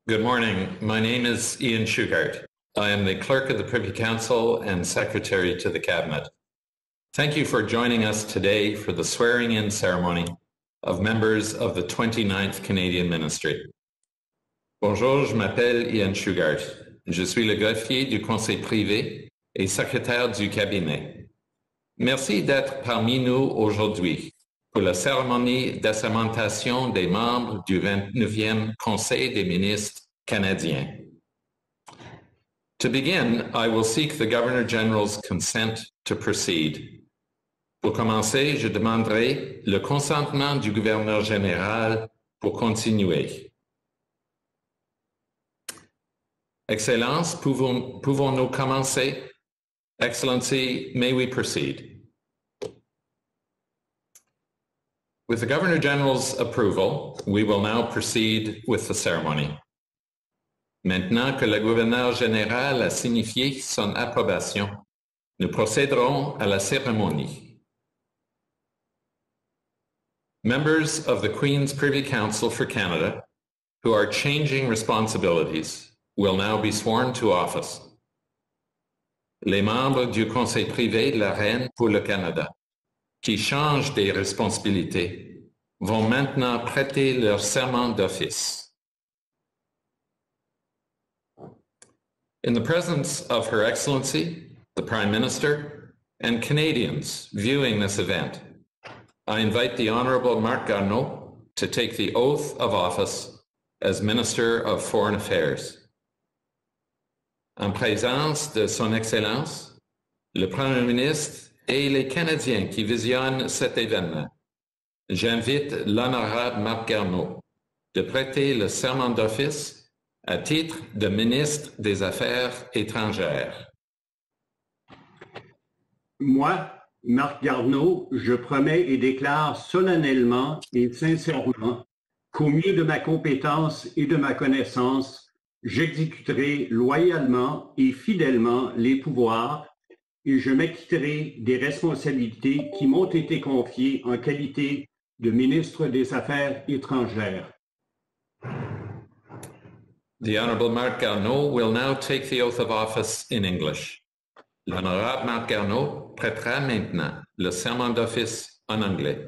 Good morning. My name is Ian Shugart. I am the Clerk of the Privy Council and Secretary to the Cabinet. Thank you for joining us today for the swearing-in ceremony of members of the 29th Canadian Ministry. Bonjour, je m'appelle Ian Shugart. Je suis le greffier du Conseil privé et secrétaire du cabinet. Merci d'être parmi nous aujourd'hui pour la cérémonie d'assermentation des membres du 29e Conseil des ministres canadiens. To begin, I will seek the Governor-General's consent to proceed. Pour commencer, je demanderai le consentement du gouverneur général pour continuer. Excellence, pouvons-nous commencer? Excellency, may we proceed? With the Governor-General's approval, we will now proceed with the ceremony. Maintenant que le gouverneur général a signifié son approbation, nous procéderons à la cérémonie. Members of the Queen's Privy Council for Canada, who are changing responsibilities, will now be sworn to office. Les membres du Conseil privé de la Reine pour le Canada, qui changent des responsabilités, vont maintenant prêter leur serment d'office. In the presence of Her Excellency, the Prime Minister, and Canadians viewing this event, I invite the Honourable Marc Garneau to take the oath of office as Minister of Foreign Affairs. En présence de Son Excellence, le Premier ministre et les Canadiens qui visionnent cet événement, j'invite l'Honorable Marc Garneau de prêter le serment d'office à titre de ministre des Affaires étrangères. Moi, Marc Garneau, je promets et déclare solennellement et sincèrement qu'au mieux de ma compétence et de ma connaissance, j'exécuterai loyalement et fidèlement les pouvoirs et je m'acquitterai des responsabilités qui m'ont été confiées en qualité de ministre des Affaires étrangères. The Honourable Marc Garneau will now take the oath of office in English. L'Honorable Marc Garneau prêtera maintenant le serment d'office en anglais.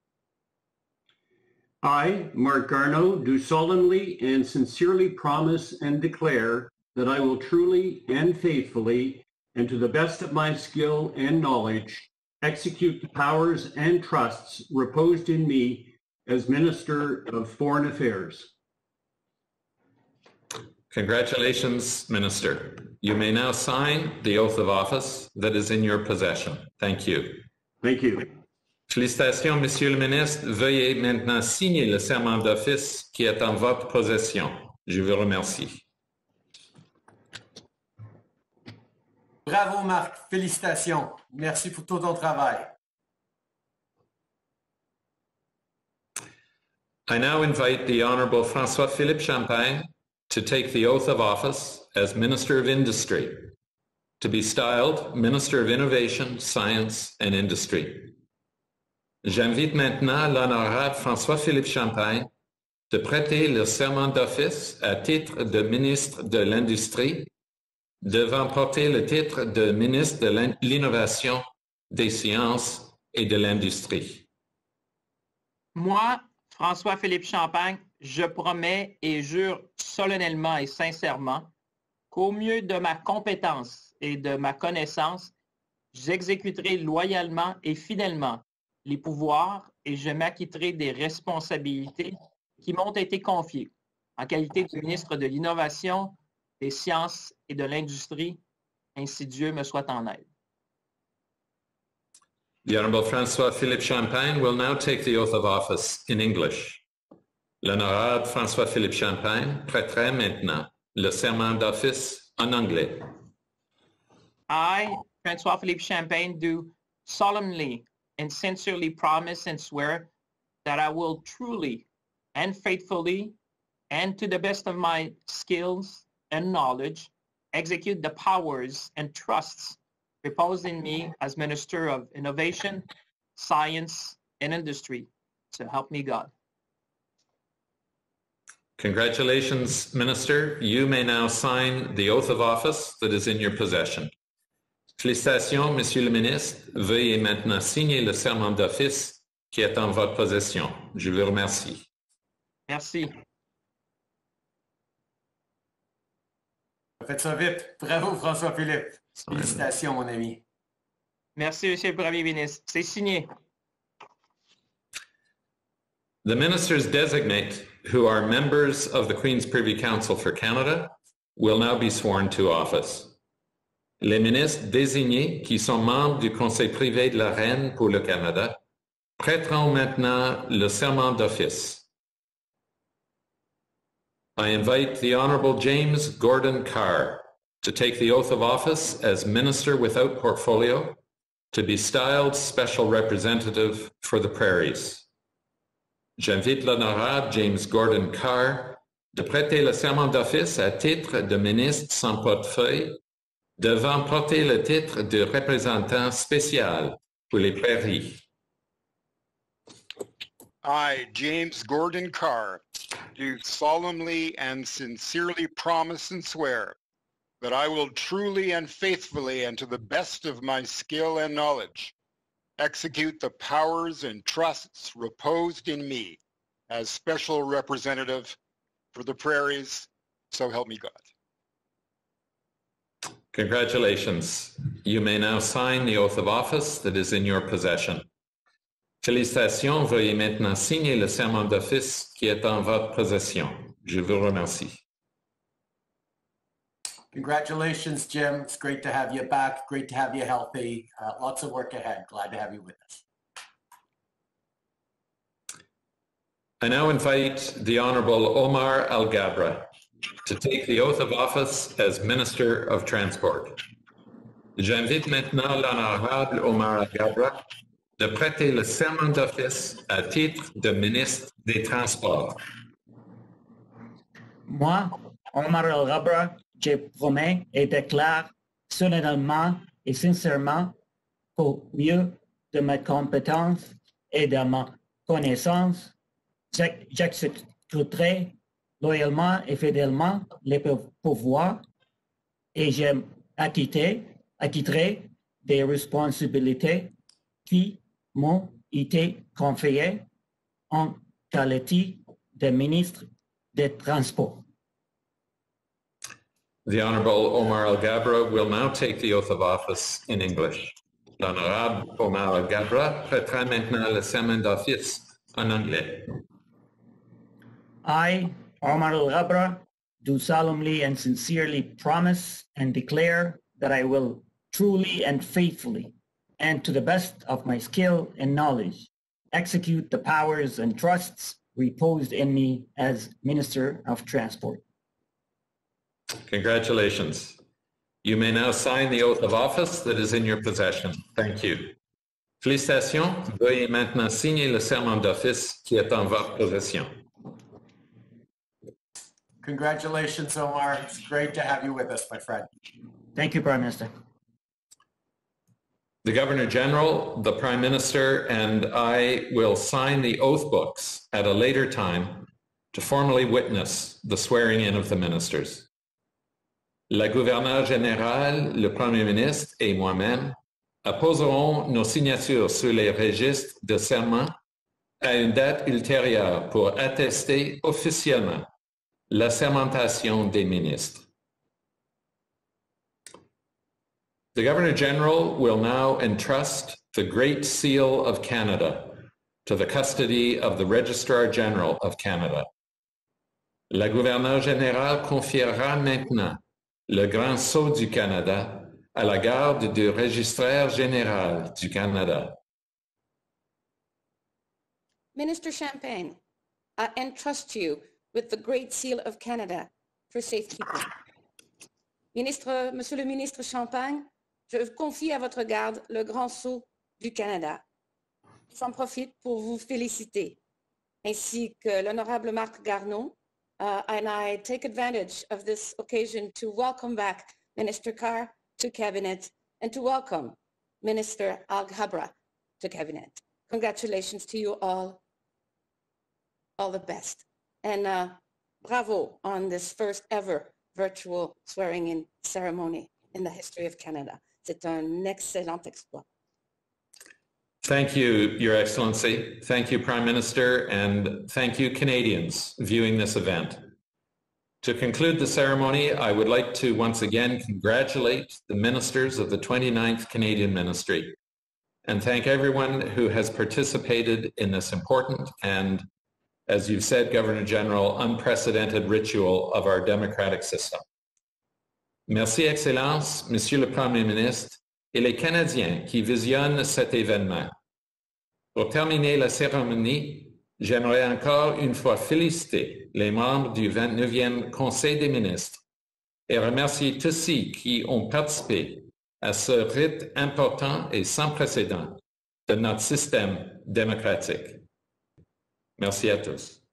I, Marc Garneau, do solemnly and sincerely promise and declare that I will truly and faithfully, and to the best of my skill and knowledge, execute the powers and trusts reposed in me as Minister of Foreign Affairs. Congratulations, Minister. You may now sign the oath of office that is in your possession. Thank you. Thank you. Félicitations, Monsieur le Ministre. Veuillez maintenant signer le serment d'office qui est en votre possession. Je vous remercie. Bravo, Marc. Félicitations. Merci pour tout ton travail. I now invite the Honourable François-Philippe Champagne to take the oath of office as Minister of Industry, to be styled Minister of Innovation, Science and Industry. J'invite maintenant l'Honorable François-Philippe Champagne de prêter le serment d'office à titre de ministre de l'Industrie, devant porter le titre de ministre de l'Innovation, des Sciences et de l'Industrie. Moi, François-Philippe Champagne, je promets et jure solennellement et sincèrement qu'au mieux de ma compétence et de ma connaissance, j'exécuterai loyalement et fidèlement les pouvoirs et je m'acquitterai des responsabilités qui m'ont été confiées en qualité de ministre de l'Innovation, des Sciences et de l'Industrie, ainsi Dieu me soit en aide. The Honourable François-Philippe Champagne will now take the oath of office in English. L'Honorable François-Philippe Champagne prêtera maintenant le serment d'office en anglais. I, François-Philippe Champagne, do solemnly and sincerely promise and swear that I will truly and faithfully and to the best of my skills and knowledge execute the powers and trusts reposed in me as Minister of Innovation, Science, and Industry. So help me God. Congratulations, Minister. You may now sign the oath of office that is in your possession. Félicitations, Monsieur le Ministre. Veuillez maintenant signer le serment d'office qui est en votre possession. Je vous remercie. Merci. Faites ça vite. Bravo, François-Philippe. Félicitations, mon ami. Merci, Monsieur le Premier ministre. C'est signé. The ministers designate, who are members of the Queen's Privy Council for Canada, will now be sworn to office. Les ministres désignés, qui sont membres du Conseil privé de la Reine pour le Canada, prêteront maintenant le serment d'office. I invite the Honourable James Gordon Carr to take the oath of office as Minister without Portfolio, to be styled Special Representative for the Prairies. J'invite l'honorable James Gordon Carr de prêter le serment d'office à titre de ministre sans portefeuille, devant porter le titre de représentant spécial pour les Prairies. I, James Gordon Carr, do solemnly and sincerely promise and swear that I will truly and faithfully and to the best of my skill and knowledge execute the powers and trusts reposed in me as special representative for the Prairies, so help me God. Congratulations. You may now sign the oath of office that is in your possession. Félicitations, veuillez maintenant signer le serment d'office qui est en votre possession. Je vous remercie. Congratulations, Jim. It's great to have you back. Great to have you healthy. Lots of work ahead. Glad to have you with us. I now invite the Honourable Omar Al-Gabra to take the oath of office as Minister of Transport. J'invite maintenant l'Honorable Omar Al-Gabra de prêter le serment d'office à titre de ministre des Transports. Moi, Omar Al-Gabra, je promets et déclare solennellement et sincèrement qu'au mieux de ma compétence et de ma connaissance, j'exécuterai loyalement et fidèlement les pouvoirs et j'acquitterai des responsabilités qui m'ont été confiées en qualité de ministre des Transports. The Honourable Omar Al-Gabra will now take the oath of office in English. L'Honourable Omar Al-Gabra prêtera maintenant le serment d'office en anglais. I, Omar Al-Gabra, do solemnly and sincerely promise and declare that I will truly and faithfully, and to the best of my skill and knowledge, execute the powers and trusts reposed in me as Minister of Transport. Congratulations. You may now sign the oath of office that is in your possession. Thank you. Félicitations. Veuillez maintenant signer le serment d'office qui est en votre possession. Congratulations, Omar. It's great to have you with us, my friend. Thank you, Prime Minister. The Governor General, the Prime Minister, and I will sign the oath books at a later time to formally witness the swearing in of the ministers. La gouverneure générale, le Premier ministre et moi-même apposerons nos signatures sur les registres de serment à une date ultérieure pour attester officiellement la sermentation des ministres. The Governor General will now entrust the Great Seal of Canada to the custody of the Registrar General of Canada. La gouverneure générale confiera maintenant le Grand Sceau du Canada à la garde du Registraire général du Canada. Minister Champagne, I entrust you with the Great Seal of Canada for safekeeping. Monsieur le ministre Champagne, je confie à votre garde le Grand Sceau du Canada. J'en profite pour vous féliciter, ainsi que l'honorable Marc Garneau, and I take advantage of this occasion to welcome back Minister Carr to Cabinet and to welcome Minister Al-Gabra to Cabinet. Congratulations to you all the best. And Bravo on this first ever virtual swearing-in ceremony in the history of Canada. C'est un excellent exploit. Thank you, Your Excellency. Thank you, Prime Minister, and thank you, Canadians, viewing this event. To conclude the ceremony, I would like to once again congratulate the ministers of the 29th Canadian Ministry and thank everyone who has participated in this important and, as you've said, Governor General, unprecedented ritual of our democratic system. Merci, Excellence, Monsieur le Premier ministre, et les Canadiens qui visionnent cet événement. Pour terminer la cérémonie, j'aimerais encore une fois féliciter les membres du 29e Conseil des ministres et remercier tous ceux qui ont participé à ce rite important et sans précédent de notre système démocratique. Merci à tous.